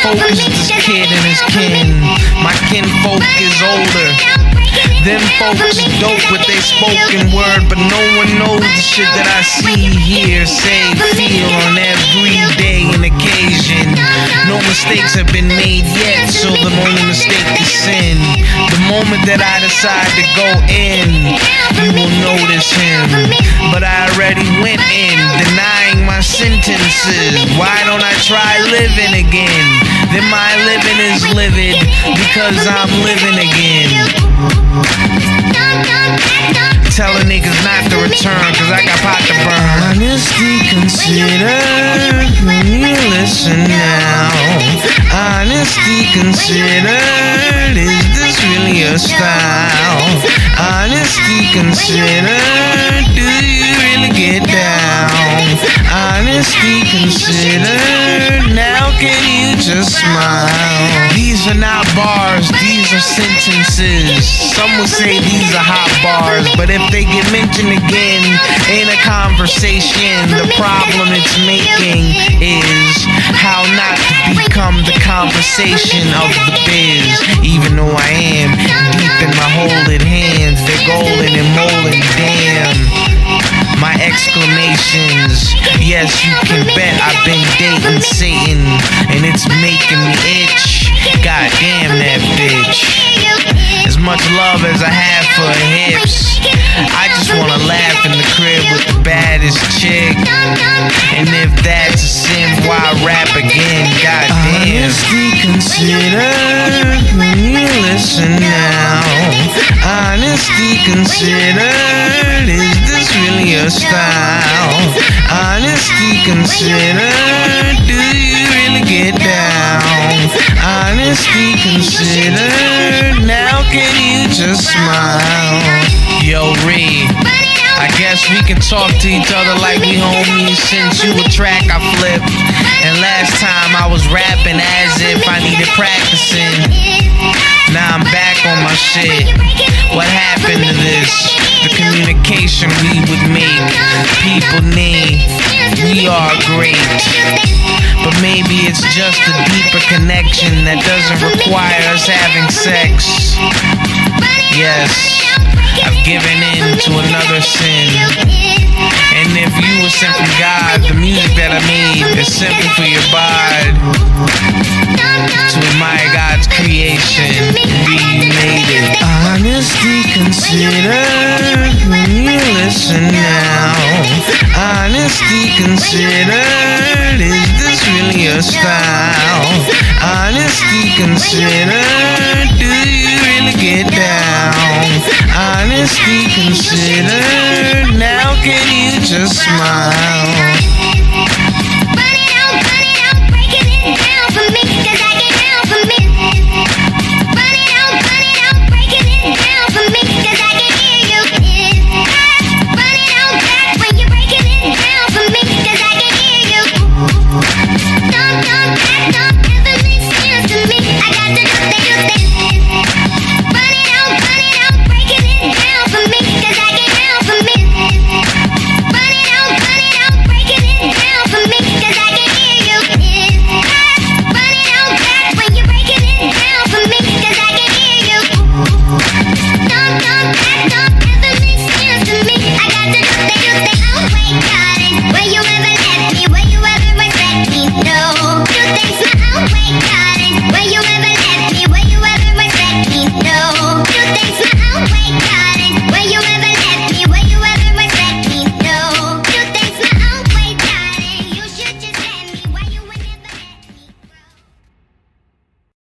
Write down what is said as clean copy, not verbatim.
folk is this kid and his kin. My kinfolk is older. Them folks dope with their spoken word, but no one knows the shit that I see, hear, say, feel on every day and occasion. No mistakes have been made yet, so the only mistake is sin. The moment that I decide to go in, you will notice him. But I already went in, denying my sentences. Why don't I try living again? Then my living is livid, because I'm living again. Telling niggas not to return, cause I got pot to burn. Honesty considered, when you listen now. Honesty considered, is this really your style? Honesty considered, do you really get down? Honesty considered, now can you just smile? These are not bars, these are sentences. Some would say these are hot bars, but if they get mentioned again in a conversation, the problem it's making is how not to become the conversation of the biz. Even though I am deep in my holding hands, they're golden and molding, damn. My exclamations, yes, you can bet I've been dating Satan, and it's making me itch. God damn that bitch. As much love as I have for her hips, I just wanna laugh in the crib with the baddest chick. And if that's a sin, why rap again? God damn. Honesty considered, when you listen now. Honesty considered, is this really your style? Honesty considered, do you really get down? Honesty considered, now can you just smile? Yo, Ree, I guess we can talk to each other like we homies since you a track I flipped. And last time I was rapping as if I needed practicing. Now I'm back on my shit. What happened to this? The communication we would make. People need, we are great. But maybe it's just a deeper connection that doesn't require us having sex. Yes, I've given in to another sin. And if you were sent from God, the music that I made is simply for your bod. To admire God's creation, reunited. Honesty considered, when you listen now. Honesty considered, is this really your style? Honesty considered, do you really get down? Honesty considered, now can you just smile?